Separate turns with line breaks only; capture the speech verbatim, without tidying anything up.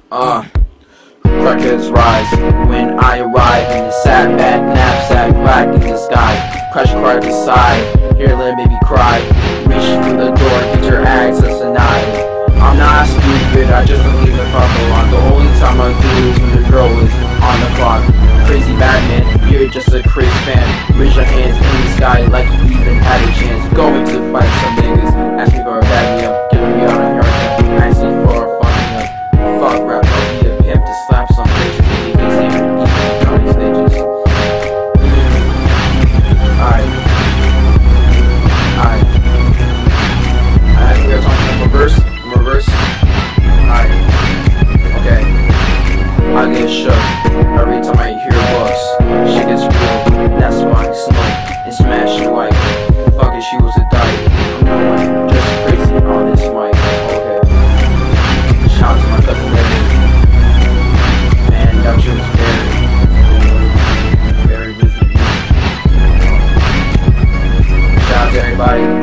Uh, crackheads rise when I arrive in the sad bad knapsack, black in the sky. Crash car beside, here let me cry. Reach through the door, get your access denied. I'm not stupid, I just don't leave the fuck alone. The only time I do is when the girl is on the clock. Crazy Batman, you're just a crazy fan. Raise your hands in the sky like you even had a chance. Going to fight some niggas, ask me for a bag me up, giving me on a haircut, asking for a fucking up. Fuck rap, I'll be a pimp to slap some bitches and make these even eat on these stages. Alright. Alright. I think we're talking in reverse. In reverse. Alright. Okay. I get shook every time I hear books. She gets real. That's why I smoke and smash it white. Fuck it, she was a dyke. I'm not just crazy on this mic. Okay. Shout out to my cousin Lily. Man, that shit was very, very busy. Shout out to everybody.